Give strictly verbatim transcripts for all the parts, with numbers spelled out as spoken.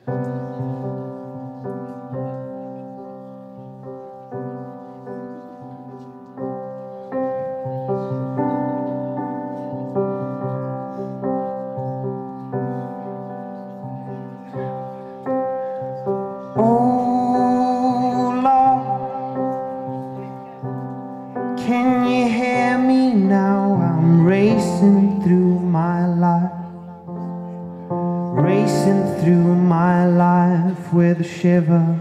Can you hear me now? I'm racing through my life, racing through my life with a shiver.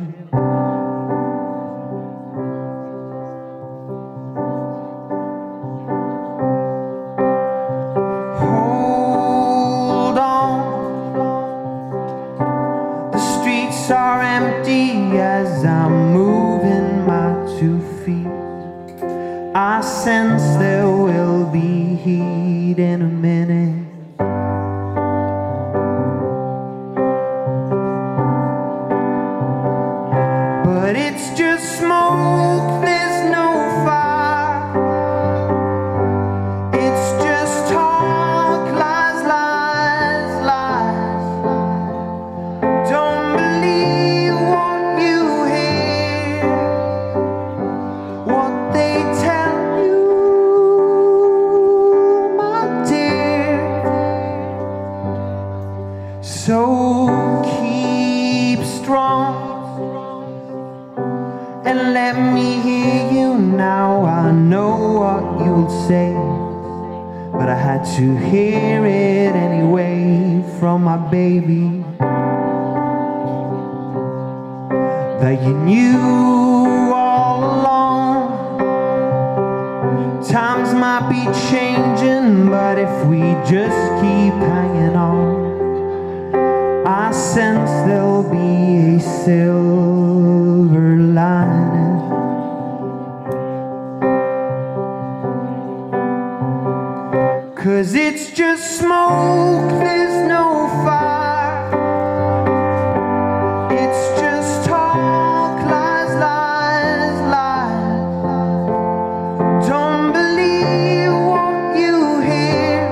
Hold on, the streets are empty as I'm moving my two feet. I sense there will be heat in a minute. But it's just smoke, there's no fire. It's just talk, lies, lies, lies. Don't believe what you hear, what they tell you, my dear. So keep strong and let me hear you now. I know what you'll say, but I had to hear it anyway from my baby, that you knew all along. Times might be changing, but if we just keep hanging on, I sense there'll be a silver lining. 'Cause it's just smoke, there's no fire. It's just talk, lies, lies, lies. Don't believe what you hear,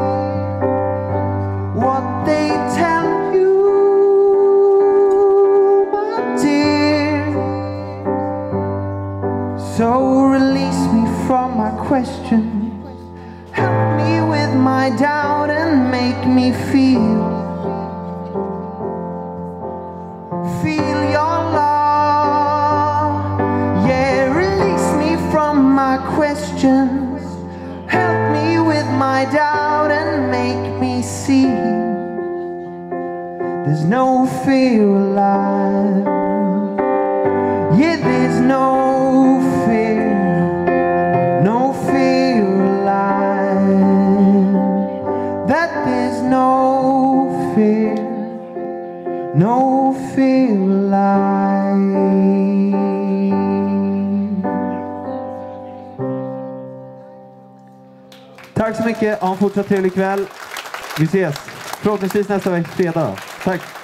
what they tell you, my dear. So release me from my questions, help me with my doubt and make me feel, feel your love. Yeah, release me from my questions, help me with my doubt and make me see there's no fear alive. Yeah, there's no fear, no fear alive. That there's no fear, no fear alive. Tack så mycket, ha en fortsatt trevlig kväll. Vi ses förhoppningsvis nästa fredag. Tack.